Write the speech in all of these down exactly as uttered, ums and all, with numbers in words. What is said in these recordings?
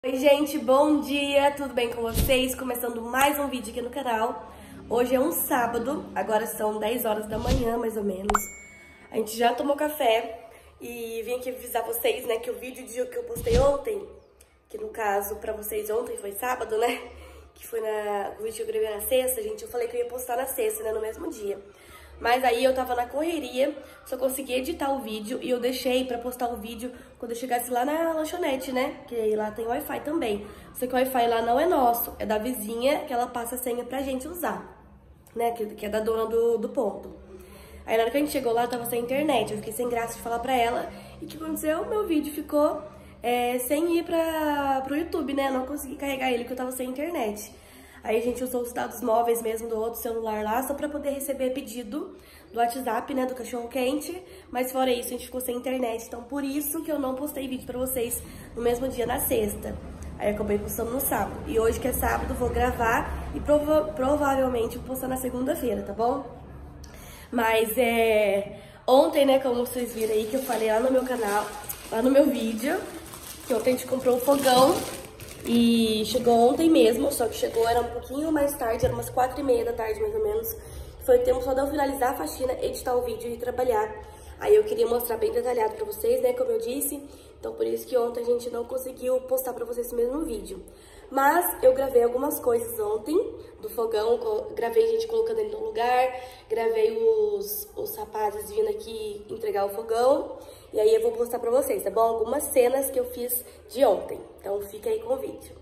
Oi gente, bom dia, tudo bem com vocês? Começando mais um vídeo aqui no canal. Hoje é um sábado, agora são dez horas da manhã mais ou menos. A gente já tomou café e vim aqui avisar vocês, né, que o vídeo de, que eu postei ontem, que no caso pra vocês ontem foi sábado, né, que foi na, o vídeo que eu gravei na sexta, gente, eu falei que eu ia postar na sexta, né, no mesmo dia. Mas aí eu tava na correria, só consegui editar o vídeo e eu deixei pra postar o vídeo quando eu chegasse lá na lanchonete, né? Que aí lá tem Wi-Fi também. Só que o Wi-Fi lá não é nosso, é da vizinha que ela passa a senha pra gente usar, né? Que, que é da dona do, do ponto. Aí na hora que a gente chegou lá, tava sem internet, eu fiquei sem graça de falar pra ela. E o que aconteceu? Meu vídeo ficou é, sem ir pra, pro YouTube, né? Eu não consegui carregar ele porque eu tava sem internet. Aí a gente usou os dados móveis mesmo do outro celular lá, só pra poder receber pedido do WhatsApp, né, do cachorro quente. Mas fora isso, a gente ficou sem internet, então por isso que eu não postei vídeo pra vocês no mesmo dia, na sexta. Aí eu acabei postando no sábado. E hoje que é sábado, vou gravar e prova provavelmente vou postar na segunda-feira, tá bom? Mas é... ontem, né, como vocês viram aí, que eu falei lá no meu canal, lá no meu vídeo, que ontem a gente comprou um fogão. E chegou ontem mesmo, só que chegou, era um pouquinho mais tarde, era umas quatro e meia da tarde mais ou menos. Foi tempo só de eu finalizar a faxina, editar o vídeo e trabalhar. Aí eu queria mostrar bem detalhado pra vocês, né, como eu disse. Então por isso que ontem a gente não conseguiu postar pra vocês esse mesmo vídeo. Mas eu gravei algumas coisas ontem do fogão, gravei a gente colocando ele no lugar, gravei os, os rapazes vindo aqui entregar o fogão. E aí eu vou postar pra vocês, tá bom? Algumas cenas que eu fiz de ontem. Então fica aí com o vídeo.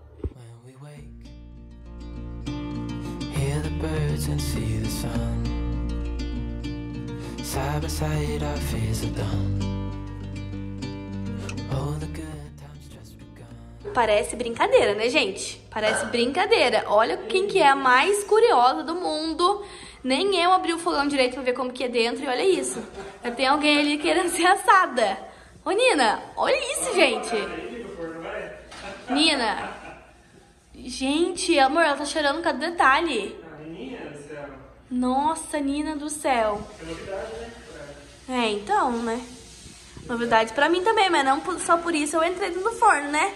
Parece brincadeira, né, gente? Parece brincadeira. Olha quem que é a mais curiosa do mundo. Nem eu abri o fogão direito pra ver como que é dentro e olha isso. Já tem alguém ali querendo ser assada. Ô, Nina, olha isso, gente. Nina. Gente, amor, ela tá chorando cada detalhe. Nossa, Nina do céu. É, então, né? Novidade pra mim também, mas não só por isso eu entrei no forno, né?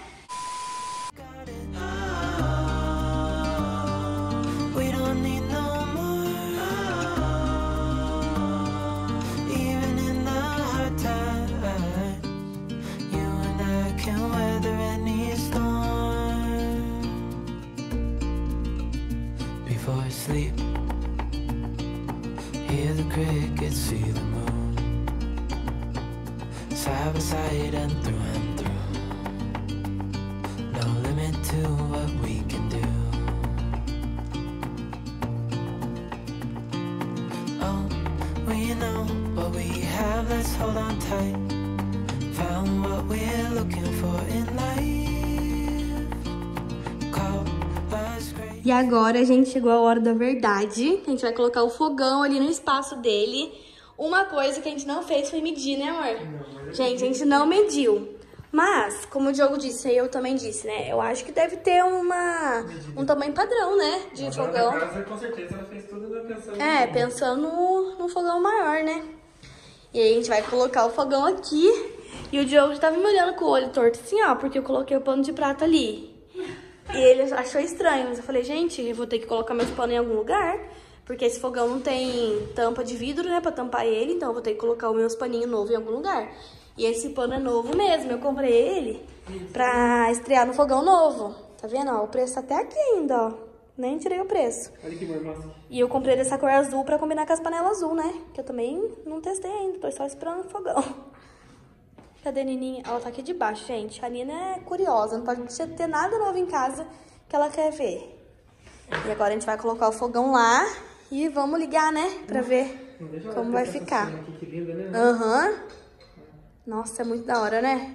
Sleep, hear the crickets, see the moon, side by side and through and through, no limit to what we can do. Oh, we know what we have, let's hold on tight, found what we're looking for in life. E agora a gente chegou à hora da verdade. A gente vai colocar o fogão ali no espaço dele. Uma coisa que a gente não fez foi medir, né, amor? Não, gente, a gente não mediu. Mas, como o Diogo disse, e eu também disse, né? Eu acho que deve ter uma, um tamanho padrão, né? De mas fogão. Na casa, com certeza, ela fez tudo pensando É, no pensando no, no fogão maior, né? E aí a gente vai colocar o fogão aqui. E o Diogo já tava me olhando com o olho torto assim, ó. Porque eu coloquei o pano de prata ali. E ele achou estranho, mas eu falei, gente, eu vou ter que colocar meus panos em algum lugar, porque esse fogão não tem tampa de vidro, né, pra tampar ele, então eu vou ter que colocar os meus paninhos novos em algum lugar. E esse pano é novo mesmo, eu comprei ele pra estrear no fogão novo. Tá vendo, ó, o preço tá até aqui ainda, ó, nem tirei o preço. Olha que massa. E eu comprei dessa cor azul pra combinar com as panelas azul, né, que eu também não testei ainda, tô só esperando o fogão. Cadê a Nininha? Ela tá aqui debaixo, gente. A Nina é curiosa, não pode ter nada novo em casa que ela quer ver. E agora a gente vai colocar o fogão lá e vamos ligar, né? Pra ver como vai ficar. Aham. Uhum. Nossa, é muito da hora, né?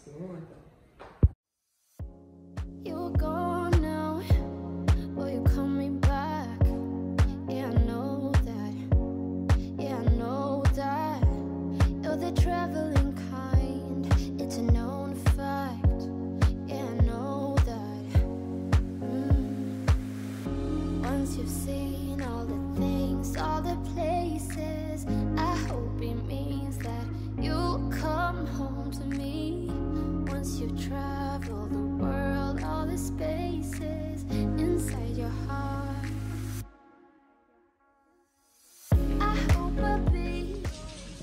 You've seen all the things, all the places. I hope it means that you'll come home to me once you've traveled the world.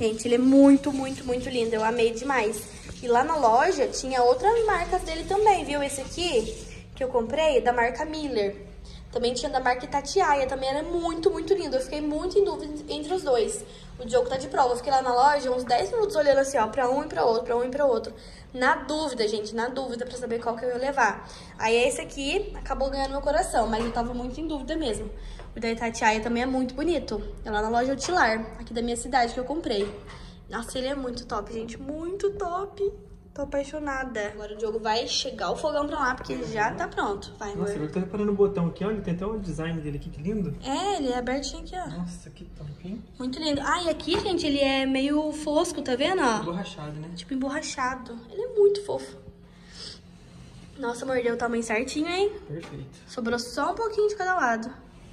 Gente, ele é muito, muito, muito lindo. Eu amei demais. E lá na loja tinha outras marcas dele também, viu? Esse aqui que eu comprei é da marca Miller. Também tinha da marca Itatiaia, também era muito, muito lindo. Eu fiquei muito em dúvida entre os dois. O Diogo tá de prova. Eu fiquei lá na loja uns dez minutos olhando assim, ó, pra um e pra outro, pra um e pra outro. Na dúvida, gente, na dúvida pra saber qual que eu ia levar. Aí esse aqui acabou ganhando meu coração, mas eu tava muito em dúvida mesmo. O da Itatiaia também é muito bonito. É lá na loja Utilar, aqui da minha cidade, que eu comprei. Nossa, ele é muito top, gente. Muito top. Tô apaixonada. Agora o Diogo vai chegar o fogão pra lá, porque ele já tá pronto. Vai, amor. Nossa, eu tô reparando o botão aqui, olha. Tem até o design dele aqui, que lindo. É, ele é abertinho aqui, ó. Nossa, que top, hein? Muito lindo. Ah, e aqui, gente, ele é meio fosco, tá vendo, ó? Emborrachado, né? Tipo emborrachado. Ele é muito fofo. Nossa, mordeu o tamanho certinho, hein? Perfeito. Sobrou só um pouquinho de cada lado.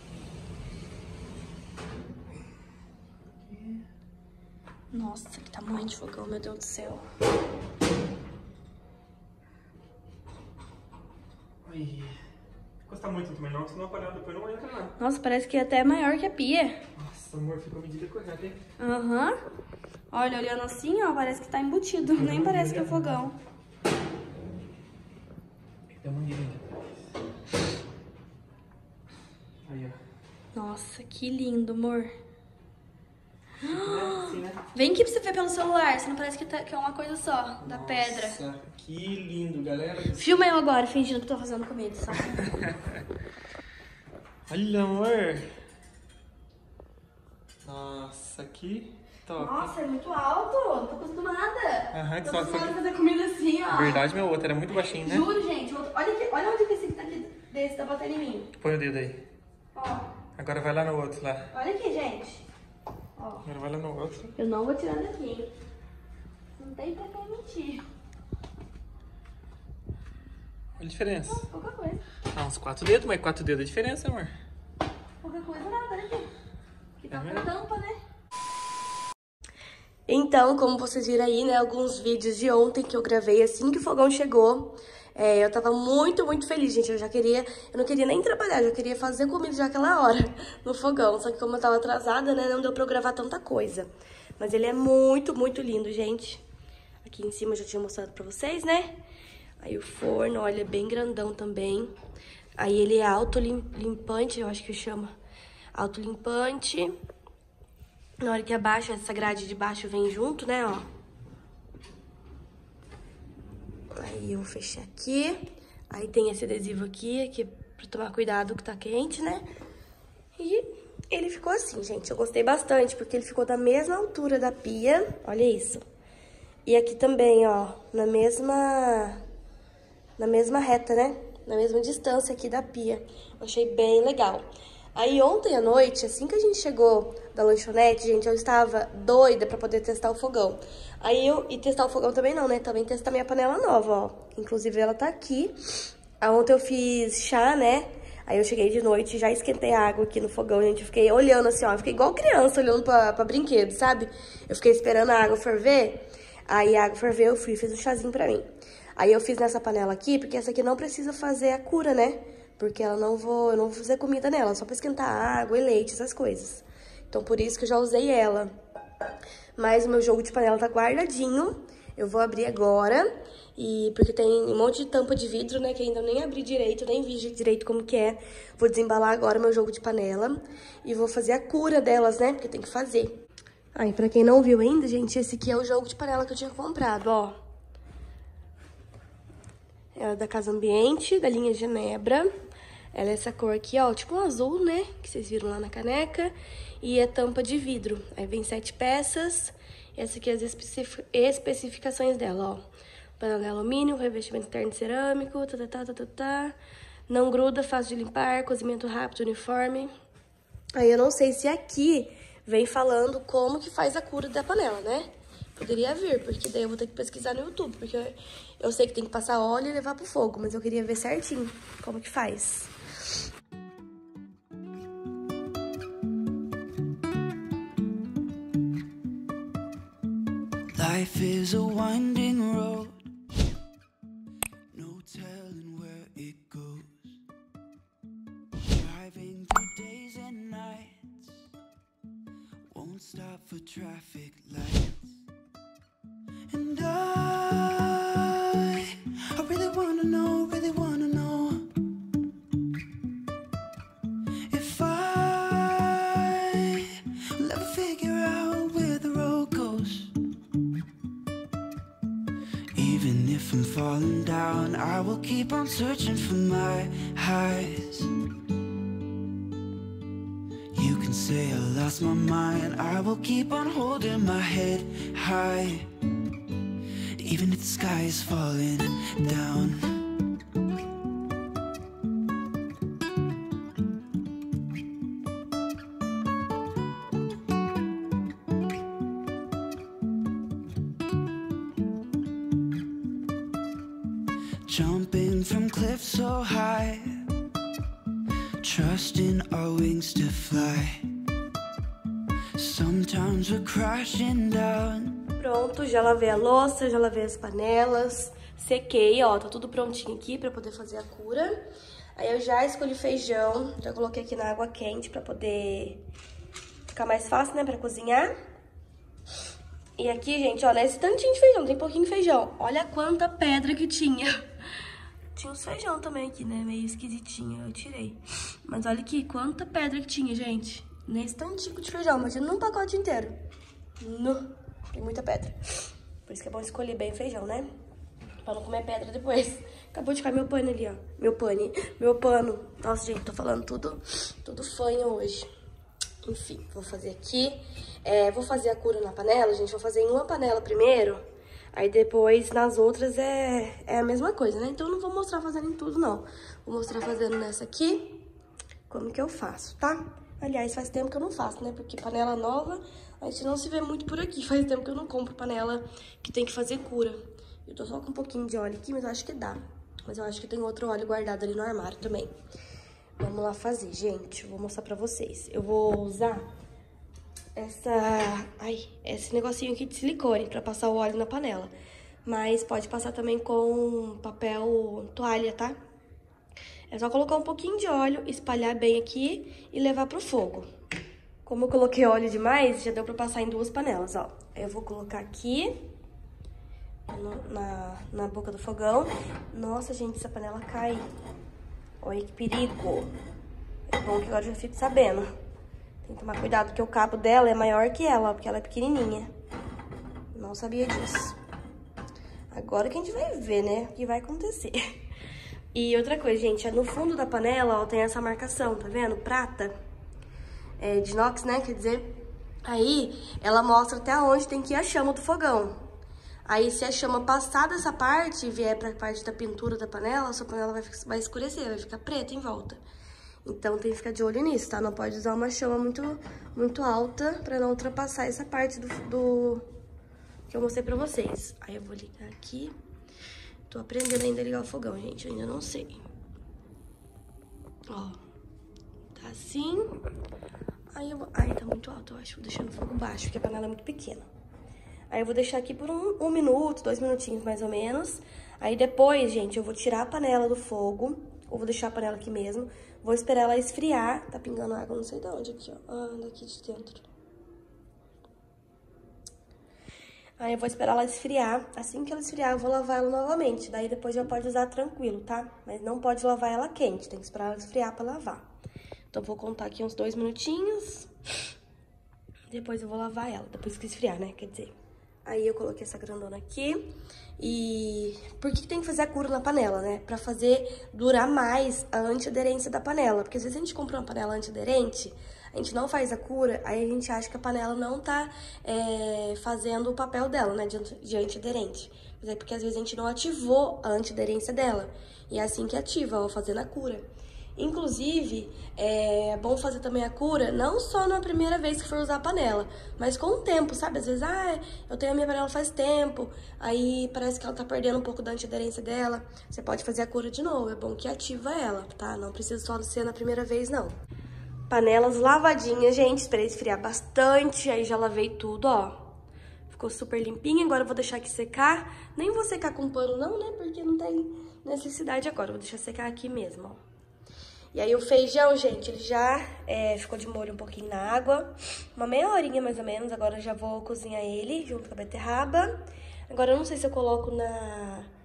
Nossa, que tamanho de fogão, meu Deus do céu. Ai, custa muito também não, senão a panela depois não entra lá. Nossa, parece que é até maior que a pia. Nossa, amor, ficou a medida correta, hein? Aham. Uhum. Olha, olhando assim, ó, parece que tá embutido. Uhum. Nem parece que é fogão. Dá uma olhada atrás. Aí, ó. Nossa, que lindo, amor. Assim, né? Vem aqui pra você ver pelo celular, senão parece que, tá, que é uma coisa só, da Nossa, pedra. Nossa, que lindo, galera. Filma eu agora, fingindo que tô fazendo comida, só. Olha, amor. Nossa, que top. Nossa, é muito alto, não tô acostumada. Aham, que tô só acostumada a fazer comida assim, ó. Verdade, meu outro era muito baixinho, né? Juro, gente. Olha, aqui, olha onde que esse que tá aqui desse tá batendo em mim. Põe o dedo aí. Ó. Agora vai lá no outro, lá. Olha aqui, gente. Ó. Agora vai lá no outro. Eu não vou tirar daqui, hein? Não tem pra quem mentir. Olha a diferença. Ah, pouca coisa. Ah, uns quatro dedos, mas quatro dedos é diferença, amor. Pouca coisa nada, olha aqui. Aqui tá É com tampa, né? Então, como vocês viram aí, né, alguns vídeos de ontem que eu gravei assim que o fogão chegou. É, eu tava muito, muito feliz, gente. Eu já queria, eu não queria nem trabalhar, eu já queria fazer comida já aquela hora no fogão. Só que como eu tava atrasada, né, não deu pra eu gravar tanta coisa. Mas ele é muito, muito lindo, gente. Aqui em cima eu já tinha mostrado pra vocês, né? Aí o forno, olha, é bem grandão também. Aí ele é autolimpante, eu acho que chama. Autolimpante. Na hora que abaixa, essa grade de baixo vem junto, né, ó. Aí eu fechei aqui. Aí tem esse adesivo aqui, aqui pra tomar cuidado que tá quente, né? E ele ficou assim, gente. Eu gostei bastante, porque ele ficou da mesma altura da pia. Olha isso. E aqui também, ó, na mesma... Na mesma reta, né? Na mesma distância aqui da pia. Eu achei bem legal. Aí ontem à noite, assim que a gente chegou da lanchonete, gente, eu estava doida pra poder testar o fogão. Aí eu, e testar o fogão também não, né? Também testar minha panela nova, ó. Inclusive ela tá aqui. Aí ontem eu fiz chá, né? Aí eu cheguei de noite e já esquentei a água aqui no fogão, gente. Eu fiquei olhando assim, ó. Eu fiquei igual criança, olhando pra, pra brinquedo, sabe? Eu fiquei esperando a água ferver. Aí a água ferveu, eu fui e fiz um chazinho pra mim. Aí eu fiz nessa panela aqui, porque essa aqui não precisa fazer a cura, né? Porque ela não vou, eu não vou fazer comida nela, só pra esquentar água e leite, essas coisas. Então, por isso que eu já usei ela. Mas o meu jogo de panela tá guardadinho. Eu vou abrir agora. E porque tem um monte de tampa de vidro, né? Que ainda nem abri direito, nem vi direito como que é. Vou desembalar agora o meu jogo de panela. E vou fazer a cura delas, né? Porque tem que fazer. Ah, e pra quem não viu ainda, gente, esse aqui é o jogo de panela que eu tinha comprado, ó. É da Casa Ambiente, da linha Genebra. Ela é essa cor aqui, ó, tipo um azul, né? Que vocês viram lá na caneca. E é tampa de vidro. Aí vem sete peças. E essa aqui é as especific... especificações dela, ó. Panela de alumínio, revestimento interno de cerâmico, tá, tá, tá, tá, tá, tá. Não gruda, fácil de limpar, cozimento rápido, uniforme. Aí eu não sei se aqui vem falando como que faz a cura da panela, né? Poderia vir, porque daí eu vou ter que pesquisar no YouTube, porque eu, eu sei que tem que passar óleo e levar pro fogo, mas eu queria ver certinho como que faz. Life is a winding road, no telling where it goes. Driving through days and nights, won't stop for traffic lights. know, really wanna know if I will ever figure out where the road goes. Even if I'm falling down, I will keep on searching for my highs. You can say I lost my mind, I will keep on holding my head high, even if the sky is falling down. Jumping from cliffs so high, trusting our wings to fly. Sometimes we're crashing down. Pronto, já lavei a louça, já lavei as panelas, sequei, ó, tá tudo prontinho aqui pra poder fazer a cura. Aí eu já escolhi feijão, já coloquei aqui na água quente pra poder ficar mais fácil, né, pra cozinhar. E aqui, gente, ó, nesse tantinho de feijão, tem pouquinho feijão. Olha quanta pedra que tinha. Tinha uns feijão também aqui, né, meio esquisitinho, eu tirei. Mas olha aqui, quanta pedra que tinha, gente. Nesse tantico de feijão, imagina num pacote inteiro. No, tem muita pedra. Por isso que é bom escolher bem feijão, né? Pra não comer pedra depois. Acabou de cair meu pano ali, ó. Meu pane, meu pano. Nossa, gente, tô falando tudo, tudo fanho hoje. Enfim, vou fazer aqui. É, vou fazer a cura na panela, gente. Vou fazer em uma panela primeiro. Aí depois, nas outras, é, é a mesma coisa, né? Então eu não vou mostrar fazendo em tudo, não. Vou mostrar fazendo nessa aqui, como que eu faço, tá? Aliás, faz tempo que eu não faço, né? Porque panela nova, a gente não se vê muito por aqui. Faz tempo que eu não compro panela que tem que fazer cura. Eu tô só com um pouquinho de óleo aqui, mas eu acho que dá. Mas eu acho que tem outro óleo guardado ali no armário também. Vamos lá fazer, gente. Eu vou mostrar pra vocês. Eu vou usar essa... Ai, esse negocinho aqui de silicone pra passar o óleo na panela. Mas pode passar também com papel toalha, tá? É só colocar um pouquinho de óleo, espalhar bem aqui e levar pro fogo. Como eu coloquei óleo demais, já deu pra passar em duas panelas, ó. Eu vou colocar aqui no, na, na boca do fogão. Nossa, gente, essa panela cai. Olha que perigo. É bom que agora eu já fico sabendo. Tem que tomar cuidado, porque o cabo dela é maior que ela, ó, porque ela é pequenininha. Não sabia disso. Agora que a gente vai ver, né, o que vai acontecer. E outra coisa, gente, no fundo da panela, ó, tem essa marcação, tá vendo? Prata, é, de inox, né, quer dizer. Aí, ela mostra até onde tem que ir a chama do fogão. Aí, se a chama passar dessa parte e vier pra parte da pintura da panela, a sua panela vai, vai escurecer, vai ficar preta em volta. Então, tem que ficar de olho nisso, tá? Não pode usar uma chama muito, muito alta pra não ultrapassar essa parte do, do que eu mostrei pra vocês. Aí, eu vou ligar aqui. Tô aprendendo ainda a ligar o fogão, gente. Eu ainda não sei. Ó. Tá assim. Aí eu vou... Ai, tá muito alto, eu acho. Vou deixar no fogo baixo, porque a panela é muito pequena. Aí eu vou deixar aqui por um, um minuto, dois minutinhos mais ou menos. Aí depois, gente, eu vou tirar a panela do fogo. Ou vou deixar a panela aqui mesmo. Vou esperar ela esfriar. Tá pingando água, não sei de onde aqui, ó. Ah, daqui de dentro. Aí eu vou esperar ela esfriar. Assim que ela esfriar, eu vou lavar ela novamente. Daí depois já pode usar tranquilo, tá? Mas não pode lavar ela quente, tem que esperar ela esfriar pra lavar. Então, vou contar aqui uns dois minutinhos. Depois eu vou lavar ela, depois que esfriar, né? Quer dizer. Aí eu coloquei essa grandona aqui. E por que tem que fazer a cura na panela, né? Pra fazer durar mais a antiaderência da panela. Porque às vezes a gente compra uma panela antiaderente, a gente não faz a cura, aí a gente acha que a panela não tá é, fazendo o papel dela, né, de, de antiaderente. Mas é porque às vezes a gente não ativou a antiaderência dela. E é assim que ativa, ó, fazendo a cura. Inclusive, é bom fazer também a cura, não só na primeira vez que for usar a panela, mas com o tempo, sabe? Às vezes, ah, eu tenho a minha panela faz tempo, aí parece que ela tá perdendo um pouco da antiaderência dela. Você pode fazer a cura de novo, é bom que ativa ela, tá? Não precisa só ser na primeira vez, não. Panelas lavadinhas, gente, esperei esfriar bastante, aí já lavei tudo, ó. Ficou super limpinha, agora eu vou deixar aqui secar. Nem vou secar com pano não, né, porque não tem necessidade agora, vou deixar secar aqui mesmo, ó. E aí o feijão, gente, ele já é, ficou de molho um pouquinho na água, uma meia horinha mais ou menos, agora eu já vou cozinhar ele junto com a beterraba. Agora eu não sei se eu coloco na,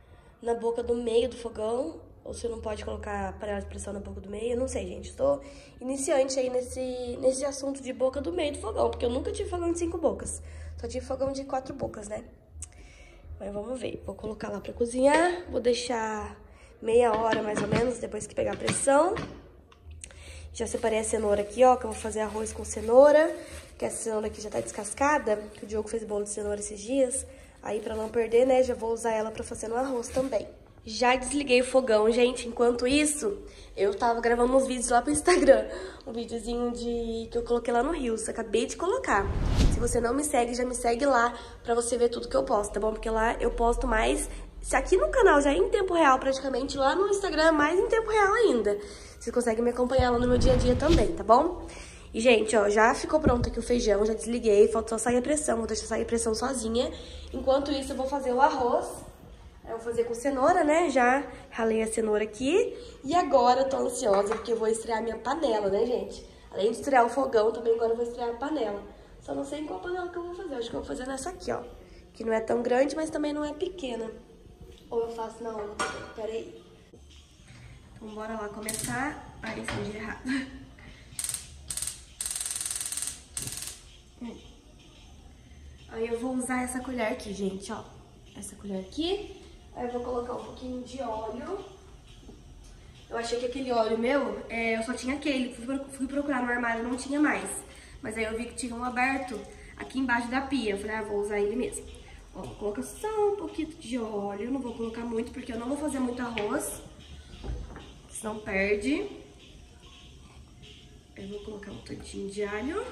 na boca do meio do fogão, ou se não pode colocar a panela de pressão na boca do meio, eu não sei, gente. Estou iniciante aí nesse, nesse assunto de boca do meio do fogão, porque eu nunca tive fogão de cinco bocas. Só tive fogão de quatro bocas, né? Mas vamos ver. Vou colocar lá pra cozinhar, vou deixar meia hora mais ou menos, depois que pegar a pressão. Já separei a cenoura aqui, ó, que eu vou fazer arroz com cenoura, que essa cenoura aqui já tá descascada, que o Diogo fez bolo de cenoura esses dias. Aí, pra não perder, né, já vou usar ela pra fazer no arroz também. Já desliguei o fogão, gente. Enquanto isso, eu tava gravando uns vídeos lá pro Instagram. Um videozinho de que eu coloquei lá no Reels. Acabei de colocar. Se você não me segue, já me segue lá pra você ver tudo que eu posto, tá bom? Porque lá eu posto mais... Se aqui no canal já é em tempo real praticamente, lá no Instagram é mais em tempo real ainda. Vocês conseguem me acompanhar lá no meu dia a dia também, tá bom? E, gente, ó, já ficou pronto aqui o feijão, já desliguei, falta só sair a pressão, vou deixar sair a pressão sozinha. Enquanto isso, eu vou fazer o arroz. Eu vou fazer com cenoura, né? Já ralei a cenoura aqui. E agora eu tô ansiosa, porque eu vou estrear minha panela, né, gente? Além de estrear o fogão, também agora eu vou estrear a panela. Só não sei em qual panela que eu vou fazer. Eu acho que eu vou fazer nessa aqui, ó. Que não é tão grande, mas também não é pequena. Ou eu faço na outra. Pera aí. Então, bora lá começar. Ai, escondi errado. Aí eu vou usar essa colher aqui, gente, ó. Essa colher aqui. Aí eu vou colocar um pouquinho de óleo. Eu achei que aquele óleo meu, é, eu só tinha aquele. Fui, fui procurar no armário, não tinha mais. Mas aí eu vi que tinha um aberto aqui embaixo da pia. Eu falei, ah, vou usar ele mesmo. Ó, vou colocar só um pouquinho de óleo. Não vou colocar muito, porque eu não vou fazer muito arroz. Senão perde. Eu vou colocar um tantinho de alho.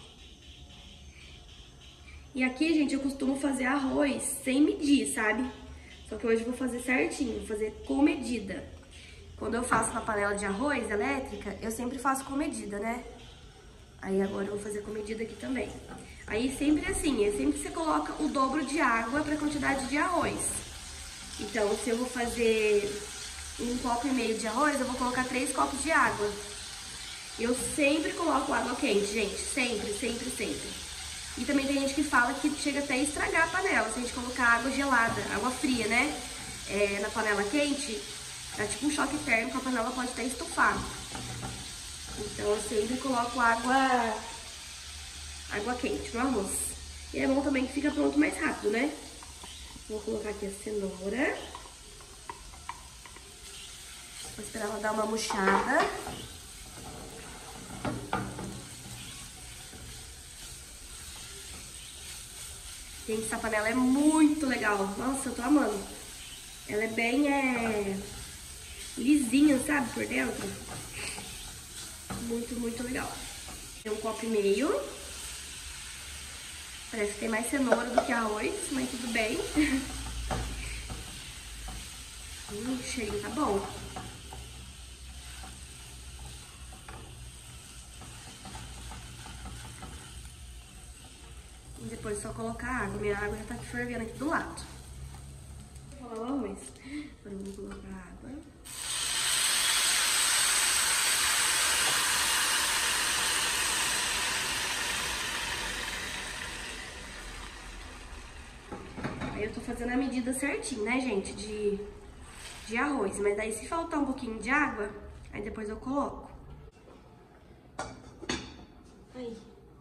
E aqui, gente, eu costumo fazer arroz sem medir, sabe? Só que hoje eu vou fazer certinho, vou fazer com medida. Quando eu faço na panela de arroz elétrica, eu sempre faço com medida, né? Aí agora eu vou fazer com medida aqui também. Aí sempre assim, é sempre você coloca o dobro de água para a quantidade de arroz. Então, se eu vou fazer um copo e meio de arroz, eu vou colocar três copos de água. Eu sempre coloco água quente, gente. Sempre, sempre, sempre. E também tem gente que fala que chega até a estragar a panela se a gente colocar água gelada, água fria, né? É, na panela quente, dá tipo um choque térmico, a panela pode até estufar. Então eu sempre coloco água, água quente no arroz. E é bom também que fica pronto mais rápido, né? Vou colocar aqui a cenoura. Vou esperar ela dar uma murchada. Gente, essa panela é muito legal. Nossa, eu tô amando. Ela é bem é, lisinha, sabe, por dentro. Muito, muito legal. Tem um copo e meio. Parece que tem mais cenoura do que arroz, mas tudo bem. Hum, o cheirinho tá bom. E depois só colocar água. Minha água já tá fervendo aqui do lado. Vou falar o arroz. Agora eu vou colocar água. Aí eu tô fazendo a medida certinho, né, gente? De, de arroz. Mas daí se faltar um pouquinho de água, aí depois eu coloco. Aí.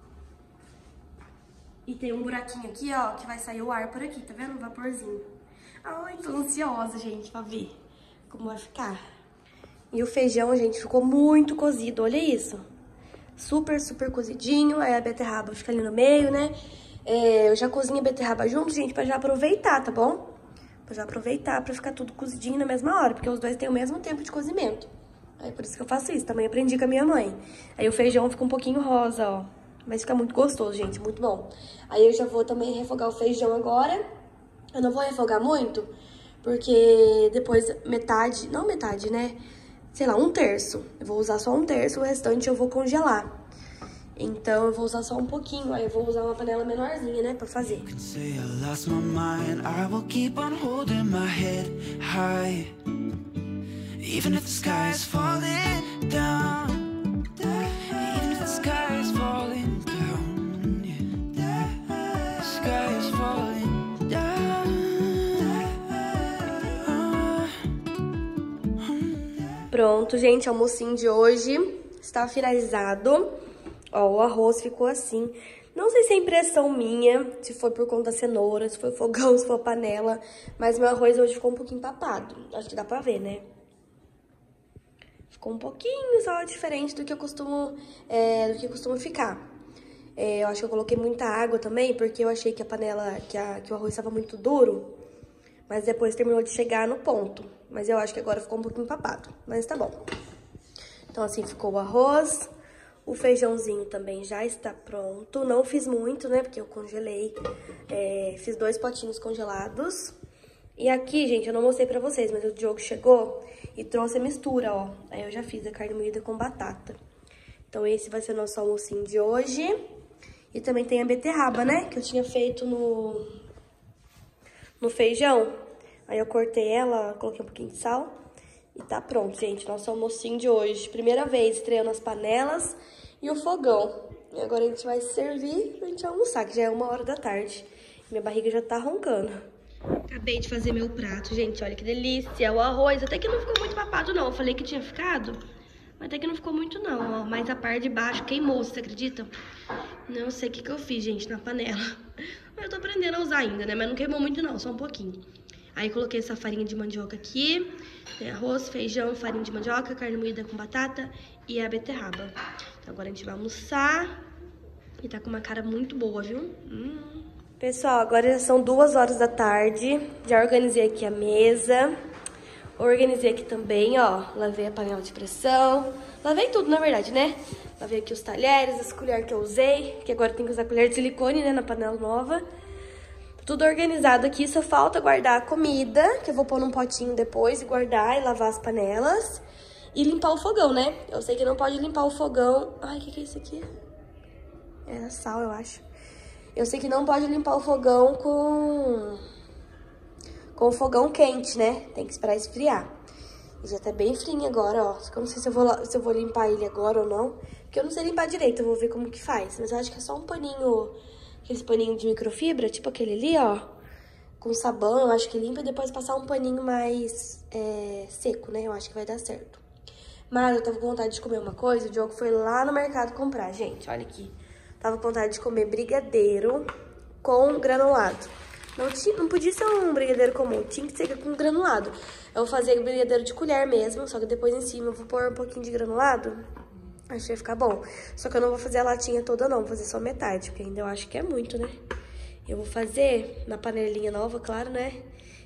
E tem um buraquinho aqui, ó, que vai sair o ar por aqui, tá vendo? Um vaporzinho. Ai, tô ansiosa, gente, pra ver como vai ficar. E o feijão, gente, ficou muito cozido, olha isso. Super, super cozidinho. Aí a beterraba fica ali no meio, né? É, eu já cozinho a beterraba junto, gente, pra já aproveitar, tá bom? Pra já aproveitar, pra ficar tudo cozidinho na mesma hora, porque os dois têm o mesmo tempo de cozimento. Aí por isso que eu faço isso, também aprendi com a minha mãe. Aí o feijão fica um pouquinho rosa, ó. Mas fica muito gostoso, gente, muito bom. Aí eu já vou também refogar o feijão agora. Eu não vou refogar muito, porque depois metade, não metade, né? Sei lá, um terço. Eu vou usar só um terço, o restante eu vou congelar. Então eu vou usar só um pouquinho, aí eu vou usar uma panela menorzinha, né, pra fazer. pronto, gente, almocinho de hoje está finalizado. Ó, o arroz ficou assim. Não sei se é impressão minha, se foi por conta da cenoura, se foi fogão, se foi panela, mas meu arroz hoje ficou um pouquinho empapado. Acho que dá pra ver, né? Ficou um pouquinho só diferente do que eu costumo, é, do que costuma ficar. É, eu acho que eu coloquei muita água também, porque eu achei que a panela, que, a, que o arroz estava muito duro, mas depois terminou de chegar no ponto. Mas eu acho que agora ficou um pouquinho empapado, mas tá bom. Então assim ficou o arroz, o feijãozinho também já está pronto. Não fiz muito, né, porque eu congelei, é, fiz dois potinhos congelados. E aqui, gente, eu não mostrei pra vocês, mas o Diogo chegou e trouxe a mistura, ó. Aí eu já fiz a carne moída com batata. Então esse vai ser o nosso almocinho de hoje. E também tem a beterraba, né? Que eu tinha feito no, no feijão. Aí eu cortei ela, coloquei um pouquinho de sal. E tá pronto, gente. Nosso almocinho de hoje. Primeira vez estreando as panelas e o fogão. E agora a gente vai servir pra gente almoçar, que já é uma hora da tarde. Minha barriga já tá roncando. Acabei de fazer meu prato, gente. Olha que delícia. O arroz até que não ficou muito papado, não. Eu falei que tinha ficado, mas até que não ficou muito, não. Ó. Mas a parte de baixo queimou, vocês acreditam? Não sei o que que eu fiz, gente, na panela. Eu tô aprendendo a usar ainda, né? Mas não queimou muito, não. Só um pouquinho. Aí coloquei essa farinha de mandioca aqui. Tem arroz, feijão, farinha de mandioca, carne moída com batata e a beterraba. Então agora a gente vai almoçar. E tá com uma cara muito boa, viu? Hum. Pessoal, agora já são duas horas da tarde. Já organizei aqui a mesa. Organizei aqui também, ó. Lavei a panela de pressão. Lavei tudo, na verdade, né? Lavei aqui os talheres, as colheres que eu usei. Que agora tem que usar colher de silicone, né? Na panela nova. Tudo organizado aqui. Só falta guardar a comida, que eu vou pôr num potinho depois e guardar e lavar as panelas. E limpar o fogão, né? Eu sei que não pode limpar o fogão. Ai, o que que é isso aqui? É sal, eu acho. Eu sei que não pode limpar o fogão com... com o fogão quente, né? Tem que esperar esfriar. E já tá bem frio agora, ó. Só que eu não sei se eu, vou, se eu vou limpar ele agora ou não. Porque eu não sei limpar direito, eu vou ver como que faz. Mas eu acho que é só um paninho, aqueles paninhos de microfibra, tipo aquele ali, ó. Com sabão, eu acho que limpa e depois passar um paninho mais é, seco, né? Eu acho que vai dar certo. Mas eu tava com vontade de comer uma coisa, o Diogo foi lá no mercado comprar, gente. Olha aqui. Tava com vontade de comer brigadeiro com granulado. Não, tinha, não podia ser um brigadeiro comum, tinha que ser com granulado. Eu vou fazer brigadeiro de colher mesmo, só que depois em cima eu vou pôr um pouquinho de granulado. Acho que vai ficar bom. Só que eu não vou fazer a latinha toda não, vou fazer só metade, porque ainda eu acho que é muito, né? Eu vou fazer na panelinha nova, claro, né?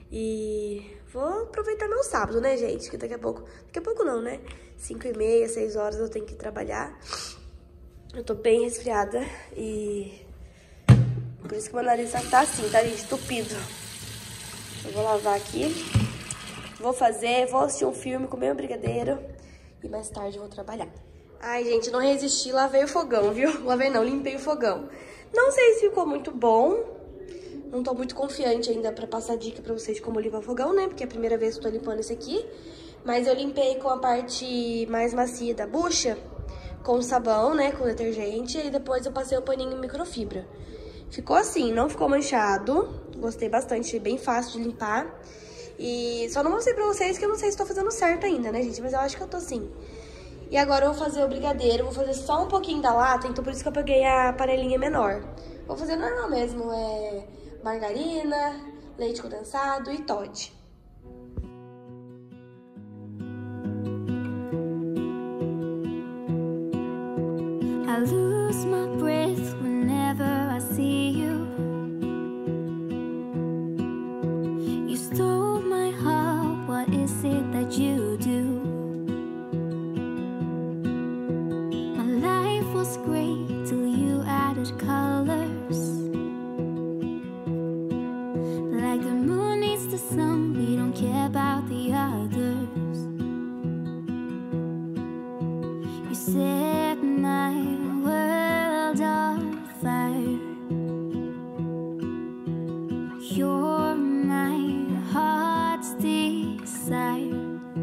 E vou aproveitar meu sábado, né, gente? Que daqui a pouco... Daqui a pouco não, né? cinco e meia, seis horas eu tenho que trabalhar. Eu tô bem resfriada e... Por isso que meu nariz tá assim, tá, gente? Tupido. Eu vou lavar aqui. Vou fazer, vou assistir um filme, comer um brigadeiro. E mais tarde eu vou trabalhar. Ai, gente, não resisti, lavei o fogão, viu? Lavei não, limpei o fogão. Não sei se ficou muito bom. Não tô muito confiante ainda pra passar dica pra vocês de como limpar o fogão, né? Porque é a primeira vez que eu tô limpando esse aqui. Mas eu limpei com a parte mais macia da bucha, com sabão, né? Com detergente. E depois eu passei o paninho em microfibra. Ficou assim, não ficou manchado. Gostei bastante, bem fácil de limpar. E só não mostrei pra vocês que eu não sei se tô fazendo certo ainda, né, gente? Mas eu acho que eu tô sim. E agora eu vou fazer o brigadeiro, vou fazer só um pouquinho da lata, então por isso que eu peguei a panelinha menor. Vou fazer normal mesmo, é margarina, leite condensado e Toddy. I lose my breath whenever I see you. You stole my heart, what is it that you do? My life was great till you added colors. Like the moon needs the sun, we don't care about the others. You set my world on fire. You're my heart's desire.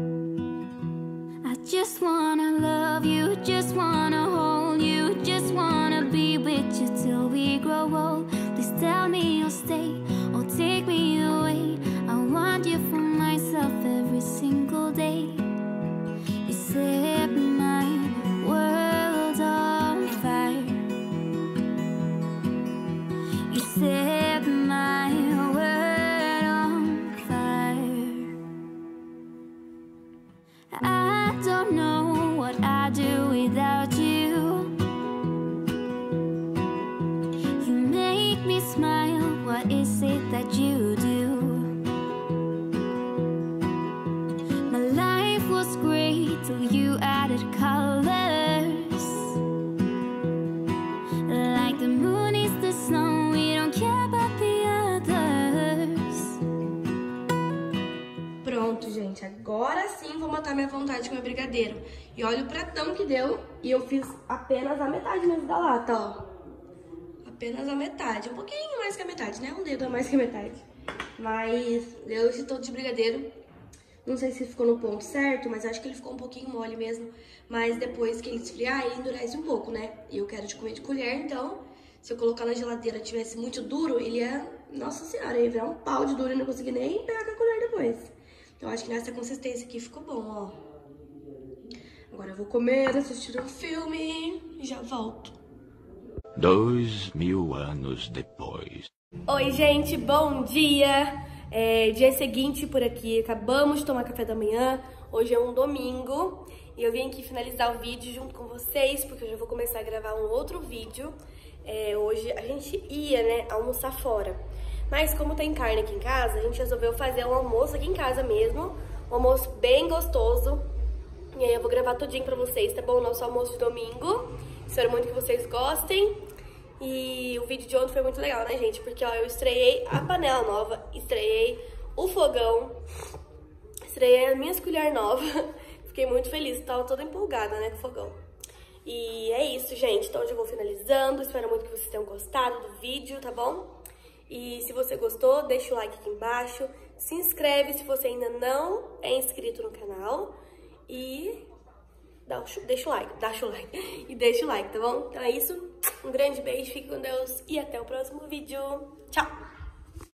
I just wanna love you, just wanna hold you, just wanna be with you till we grow old. Please tell me you'll stay or take me away. I want you for myself every single day. I don't know what I'd do without you. You make me smile, what is it that you do? My life was great till you added colors. Like the moon is the snow, we don't care about the others. Pronto, gente, agora sim vou matar minha vontade com meu brigadeiro. E olha o pratão que deu. E eu fiz apenas a metade mesmo da lata, ó. Apenas a metade. Um pouquinho mais que a metade, né? Um dedo a mais que a metade. Mas deu esse todo de brigadeiro. Não sei se ficou no ponto certo, mas acho que ele ficou um pouquinho mole mesmo. Mas depois que ele esfriar, ele endurece um pouco, né? E eu quero de comer de colher, então... Se eu colocar na geladeira e tivesse muito duro, ele ia... Nossa senhora, ia virar um pau de duro e não conseguir nem pegar com a colher depois. Então, acho que nessa consistência aqui ficou bom, ó. Agora eu vou comer, assistir um filme e já volto. Dois mil anos depois. Oi, gente, bom dia! É, dia seguinte por aqui, acabamos de tomar café da manhã. Hoje é um domingo e eu vim aqui finalizar o vídeo junto com vocês, porque eu já vou começar a gravar um outro vídeo. É, hoje a gente ia, né, almoçar fora. Mas como tem carne aqui em casa, a gente resolveu fazer um almoço aqui em casa mesmo. Um almoço bem gostoso. E aí eu vou gravar tudinho pra vocês, tá bom? Nosso almoço de domingo. Espero muito que vocês gostem. E o vídeo de ontem foi muito legal, né, gente? Porque, ó, eu estreiei a panela nova, estreiei o fogão, estreiei as minhas colheres novas. Fiquei muito feliz, tava toda empolgada, né, com o fogão. E é isso, gente. Então, hoje eu vou finalizando. Espero muito que vocês tenham gostado do vídeo, tá bom? E se você gostou, deixa o like aqui embaixo. Se inscreve se você ainda não é inscrito no canal. E dá o, deixa o like, deixa o like. E deixa o like, tá bom? Então é isso. Um grande beijo, fique com Deus e até o próximo vídeo. Tchau!